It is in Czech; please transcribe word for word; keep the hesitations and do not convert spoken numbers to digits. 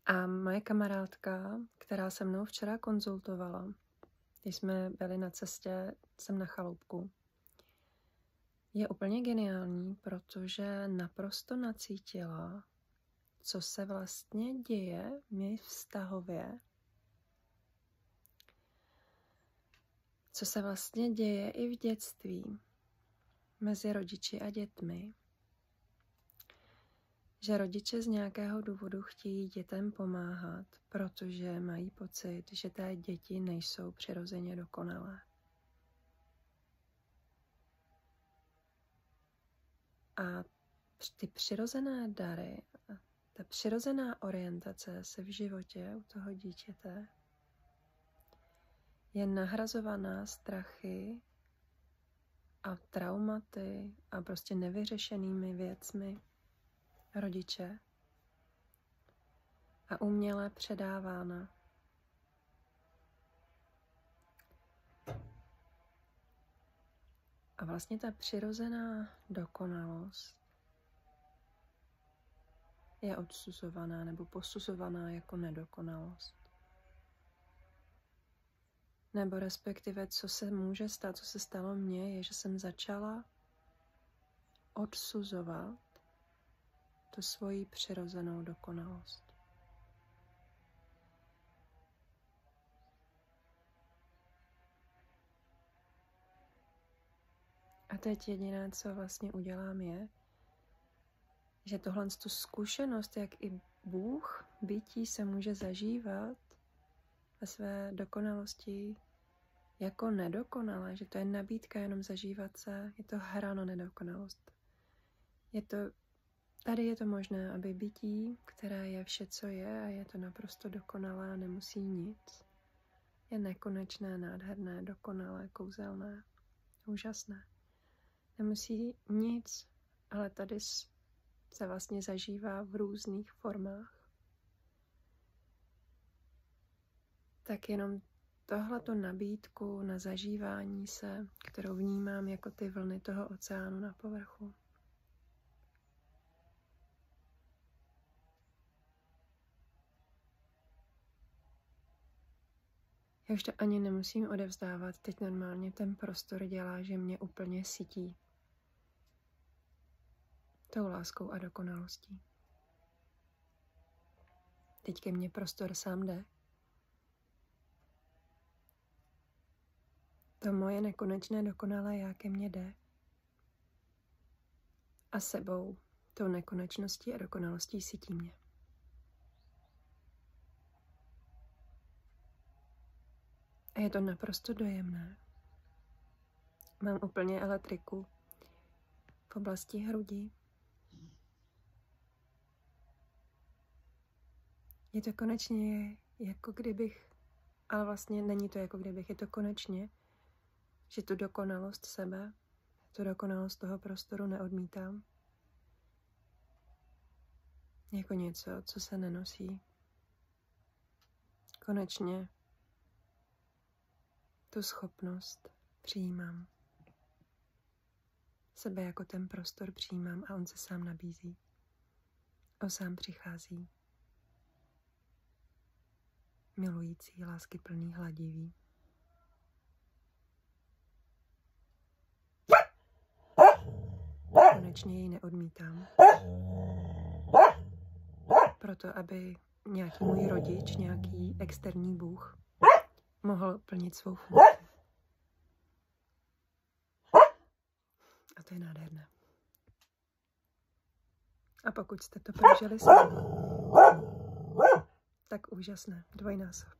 A moje kamarádka, která se mnou včera konzultovala, když jsme byli na cestě sem na chaloupku, je úplně geniální, protože naprosto nacítila, co se vlastně děje mi vztahově, co se vlastně děje i v dětství mezi rodiči a dětmi. Že rodiče z nějakého důvodu chtějí dětem pomáhat, protože mají pocit, že té děti nejsou přirozeně dokonalé. A ty přirozené dary, ta přirozená orientace se v životě u toho dítěte je nahrazovaná strachy a traumaty a prostě nevyřešenými věcmi rodiče a uměle předávána. A vlastně ta přirozená dokonalost je odsuzovaná nebo posuzovaná jako nedokonalost. Nebo respektive, co se může stát, co se stalo mně, je, že jsem začala odsuzovat tu svoji přirozenou dokonalost. A teď jediné, co vlastně udělám, je, že tohle tu zkušenost, jak i Bůh bytí se může zažívat ve své dokonalosti jako nedokonalé, že to je nabídka jenom zažívat se, je to hra na nedokonalost. Je to, tady je to možné, aby bytí, které je vše, co je, a je to naprosto dokonalé a nemusí nic, je nekonečné, nádherné, dokonalé, kouzelné, úžasné. Nemusí nic, ale tady se vlastně zažívá v různých formách. Tak jenom tohleto nabídku na zažívání se, kterou vnímám jako ty vlny toho oceánu na povrchu. Já už to ani nemusím odevzdávat, teď normálně ten prostor dělá, že mě úplně sytí tou láskou a dokonalostí. Teď ke mně prostor sám jde. To moje nekonečné dokonalé já ke mně jde. A sebou, tou nekonečností a dokonalostí sytí mě. A je to naprosto dojemné. Mám úplně elektriku v oblasti hrudi. Je to konečně jako kdybych, ale vlastně není to jako kdybych, je to konečně, že tu dokonalost sebe, tu dokonalost toho prostoru neodmítám. Jako něco, co se nenosí. Konečně tu schopnost přijímám. Sebe jako ten prostor přijímám a on se sám nabízí. On sám přichází. Milující, láskyplný, hladivý. Konečně jej neodmítám. Proto, aby nějaký můj rodič, nějaký externí Bůh mohl plnit svou funkci. A to je nádherné. A pokud jste to prožili sami, tak úžasné, dvojnásob.